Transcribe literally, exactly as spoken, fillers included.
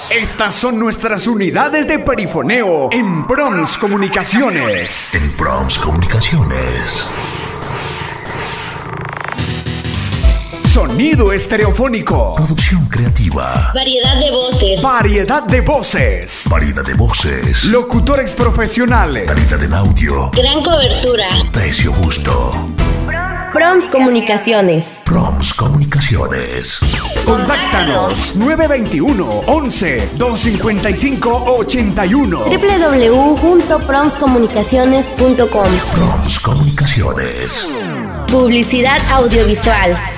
Estas son nuestras unidades de perifoneo en Proms Comunicaciones. En Proms Comunicaciones. Sonido estereofónico. Producción creativa. Variedad de voces. Variedad de voces. Variedad de voces. Locutores profesionales. Calidad en audio. Gran cobertura. Precio justo. Proms Comunicaciones. Proms Comunicaciones. Contáctanos nueve dos uno, once, doscientos cincuenta y cinco, ochenta y uno. doble u doble u doble u punto proms comunicaciones punto com. Proms Comunicaciones. Publicidad audiovisual.